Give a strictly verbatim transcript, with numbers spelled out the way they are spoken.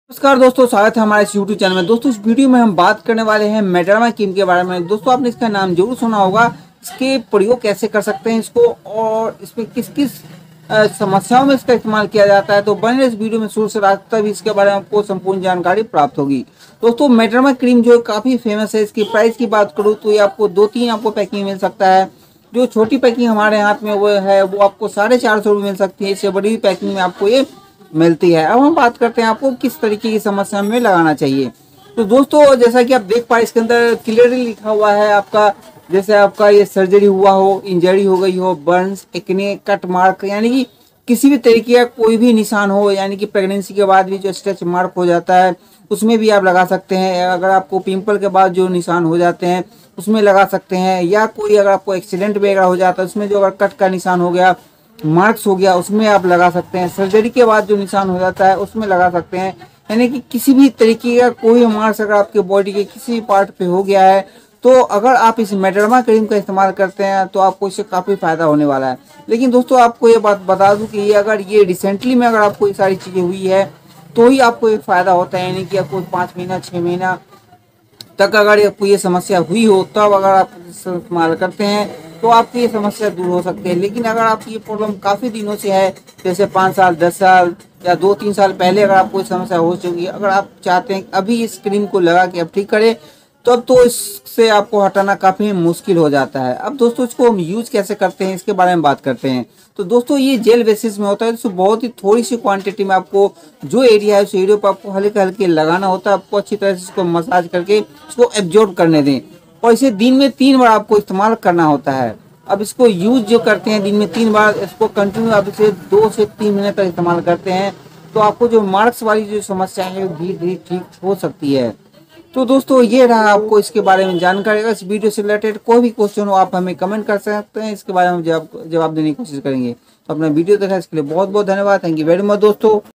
नमस्कार दोस्तों, स्वागत है हमारे इस यूट्यूब चैनल में। दोस्तों इस वीडियो में हम बात करने वाले हैं मेटरमा क्रीम के बारे में। दोस्तों आपने इसका नाम जरूर सुना होगा। इसके प्रयोग कैसे कर सकते हैं इसको और इसमें किस किस अ, समस्याओं में इसका इस्तेमाल किया जाता है, तो बने इस वीडियो में शुरू से रात तक इसके बारे में आपको संपूर्ण जानकारी प्राप्त होगी। दोस्तों मेटरमा क्रीम जो काफ़ी फेमस है, इसकी प्राइस की बात करूँ तो ये आपको दो तीन आपको पैकिंग मिल सकता है। जो छोटी पैकिंग हमारे हाथ में वो है वो आपको साढ़े चार सौ मिल सकती है। इससे बड़ी पैकिंग में आपको ये मिलती है। अब हम बात करते हैं आपको किस तरीके की समस्या में लगाना चाहिए। तो दोस्तों जैसा कि आप देख पाए इसके अंदर क्लियरली लिखा हुआ है आपका, जैसे आपका ये सर्जरी हुआ हो, इंजरी हो गई हो, बर्न्स, एक्ने, कट मार्क, यानी कि किसी भी तरीके का कोई भी निशान हो, यानी कि प्रेगनेंसी के बाद भी जो स्ट्रेच मार्क हो जाता है उसमें भी आप लगा सकते हैं। अगर आपको पिंपल के बाद जो निशान हो जाते हैं उसमें लगा सकते हैं, या कोई अगर आपको एक्सीडेंट वगैरह हो जाता है उसमें जो अगर कट का निशान हो गया, मार्क्स हो गया, उसमें आप लगा सकते हैं। सर्जरी के बाद जो निशान हो जाता है उसमें लगा सकते हैं। यानी कि किसी भी तरीके का कोई मार्क्स अगर आपके बॉडी के किसी भी पार्ट पे हो गया है तो अगर आप इस मेटरमा क्रीम का इस्तेमाल करते हैं तो आपको इससे काफ़ी फ़ायदा होने वाला है। लेकिन दोस्तों आपको ये बात बता दूं कि ये अगर ये रिसेंटली में अगर आपको ये सारी चीज़ें हुई है तो ही आपको ये फ़ायदा होता है। यानी कि आपको पाँच महीना छः महीना तक अगर आपको ये समस्या हुई हो तब अगर आप इस्तेमाल करते हैं तो आपकी ये समस्या दूर हो सकती है। लेकिन अगर आपकी ये प्रॉब्लम काफ़ी दिनों से है, जैसे पाँच साल दस साल या दो तीन साल पहले अगर आपको समस्या हो चुकी है, अगर आप चाहते हैं अभी इस क्रीम को लगा के आप ठीक करें तब तो, तो इससे आपको हटाना काफ़ी मुश्किल हो जाता है। अब दोस्तों इसको हम यूज़ कैसे करते हैं इसके बारे में बात करते हैं। तो दोस्तों ये जेल बेसिस में होता है, तो बहुत ही थोड़ी सी क्वांटिटी में आपको जो एरिया है उस एरिया पर आपको हल्के हल्के लगाना होता है। आपको अच्छी तरह से इसको मसाज करके इसको एब्जॉर्ब करने दें और इसे दिन में तीन बार आपको इस्तेमाल करना होता है। अब इसको यूज जो करते हैं दिन में तीन बार, इसको कंटिन्यू आप इसे दो से तीन महीने तक इस्तेमाल करते हैं तो आपको जो मार्क्स वाली जो समस्या है वो धीरे धीरे ठीक हो सकती है। तो दोस्तों ये रहा आपको इसके बारे में जानकारी। अगर इस वीडियो से रिलेटेड कोई भी क्वेश्चन हो आप हमें कमेंट कर सकते हैं, इसके बारे में जवाब जवाब देने की कोशिश करेंगे। तो अपना वीडियो देखा इसके लिए बहुत बहुत धन्यवाद। थैंक यू वेरी मच दोस्तों।